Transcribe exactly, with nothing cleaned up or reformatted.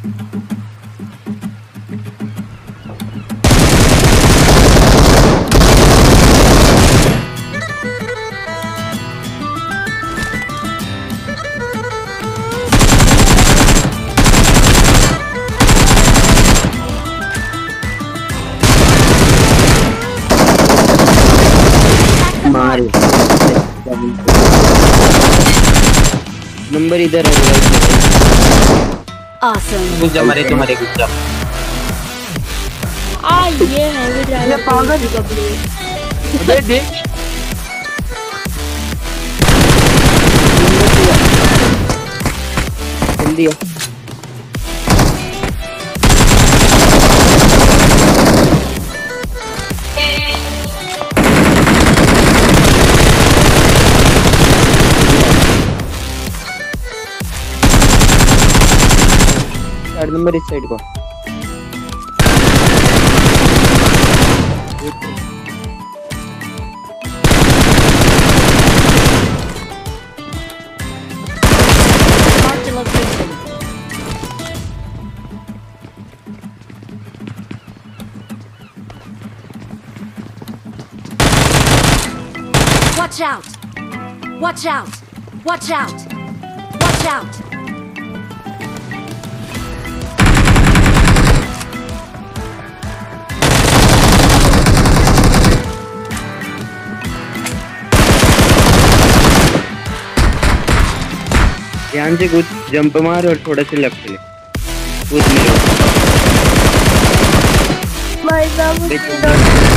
Number इधर है। Awesome. कुछ हमारे तुम्हारे कुछ जब आ ये है वो ड्राइवर पागल कपड़े। अबे देख जल्दी आ। नंबर इस साइड को Watch out! Watch out! Watch out! Watch out! ध्यान से कुछ जंप मार और थोड़ा से लेफ्ट ले कूद ले। भाई साहब